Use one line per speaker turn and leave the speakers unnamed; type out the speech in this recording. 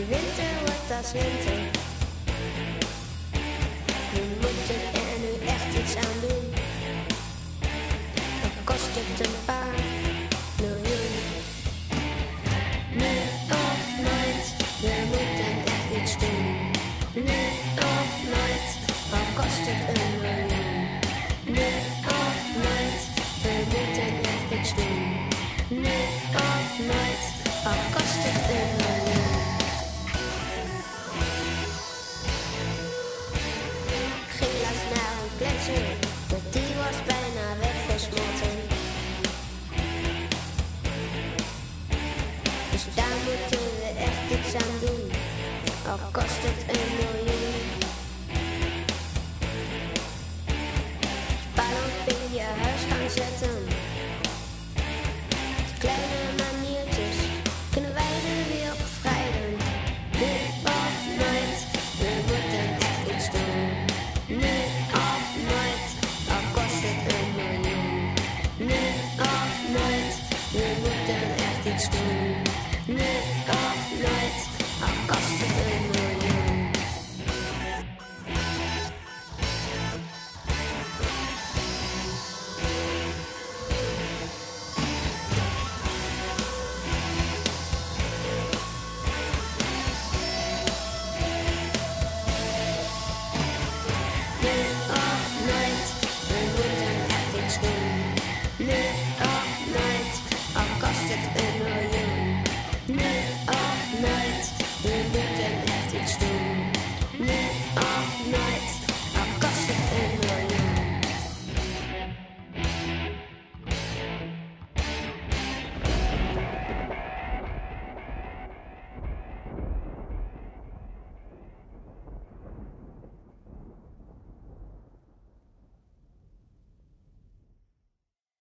winter wordt als winter. We moeten er nu echt iets aan doen. Dan kost het een paar miljoen. Nu of nooit, we moeten echt iets doen. Nu of nooit, al kost het een miljoen. Nu of nooit, we moeten echt iets doen. Nu of nooit, al kost het een miljoen. Ging laatst naar een gletsjer, maar die was bijna weggesmolten. Dus daar moeten we echt iets aan doen, al kost het een miljoen. Spaarlamp in je huis gaan zetten. Kleine maniertjes kunnen wij de wereld bevrijden. Nu of nooit, we moeten echt iets doen. Nu of nooit, al kost het een miljoen. Nu of nooit, we moeten echt iets doen.